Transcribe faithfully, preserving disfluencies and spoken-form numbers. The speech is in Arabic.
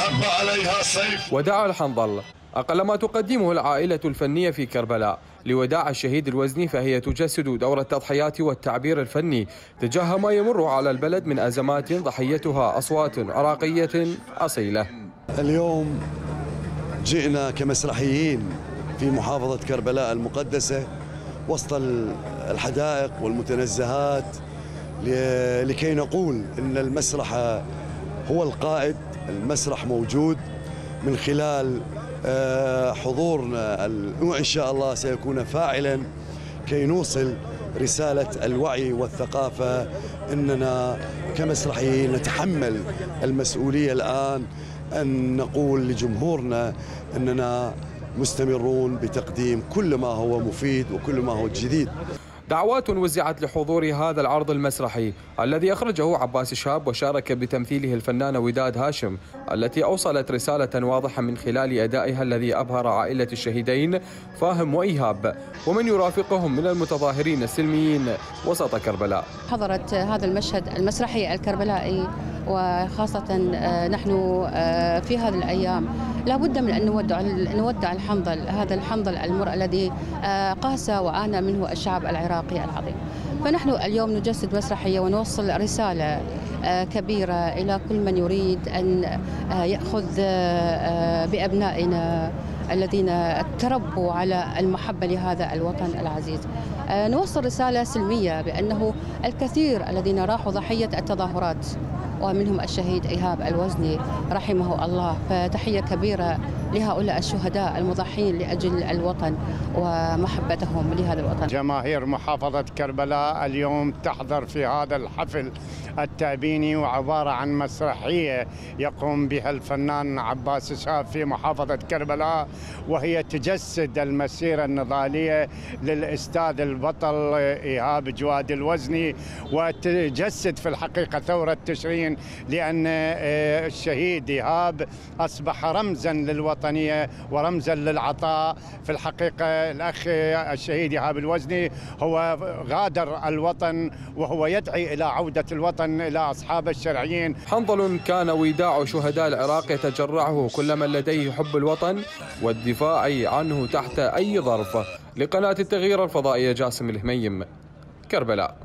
حب عليها سيف. وداع الحنظل أقل ما تقدمه العائلة الفنية في كربلاء لوداع الشهيد الوزني، فهي تجسد دور التضحيات والتعبير الفني تجاه ما يمر على البلد من أزمات ضحيتها أصوات عراقية أصيلة. اليوم جئنا كمسرحيين في محافظة كربلاء المقدسة وسط الحدائق والمتنزهات لكي نقول إن المسرح هو القائد. المسرح موجود من خلال حضورنا، وإن شاء الله سيكون فاعلا كي نوصل رسالة الوعي والثقافة. إننا كمسرحيين نتحمل المسؤولية الآن أن نقول لجمهورنا أننا مستمرون بتقديم كل ما هو مفيد وكل ما هو جديد. دعوات وزعت لحضور هذا العرض المسرحي الذي أخرجه عباس شاب وشارك بتمثيله الفنانة وداد هاشم، التي أوصلت رسالة واضحة من خلال أدائها الذي أبهر عائلة الشهيدين فاهم وإيهاب ومن يرافقهم من المتظاهرين السلميين وسط كربلاء. حضرت هذا المشهد المسرحي الكربلائي، وخاصة نحن في هذه الأيام لابد من أن نودع نودع الحنظل، هذا الحنظل المرء الذي قاس وعانى منه الشعب العراقي العظيم. فنحن اليوم نجسد مسرحية ونوصل رسالة كبيرة إلى كل من يريد أن يأخذ بأبنائنا الذين تربوا على المحبة لهذا الوطن العزيز. نوصل رسالة سلمية بأنه الكثير الذين راحوا ضحية التظاهرات ومنهم الشهيد إيهاب الوزني رحمه الله، فتحية كبيرة لهؤلاء الشهداء المضحين لأجل الوطن ومحبتهم لهذا الوطن. جماهير محافظة كربلاء اليوم تحضر في هذا الحفل التأبيني، وعبارة عن مسرحية يقوم بها الفنان عباس شاب في محافظة كربلاء، وهي تجسد المسيرة النضالية للأستاذ البطل إيهاب جواد الوزني، وتجسد في الحقيقة ثورة تشرين، لأن الشهيد إيهاب أصبح رمزا للوطنية ورمزا للعطاء. في الحقيقة الأخ الشهيد إيهاب الوزني هو غادر الوطن وهو يدعي إلى عودة الوطن إلى أصحاب الشرعيين. حنظل كان وداع شهداء العراق يتجرعه كل من لديه حب الوطن والدفاع عنه تحت أي ظرف. لقناة التغيير الفضائية جاسم الهميم، كربلاء.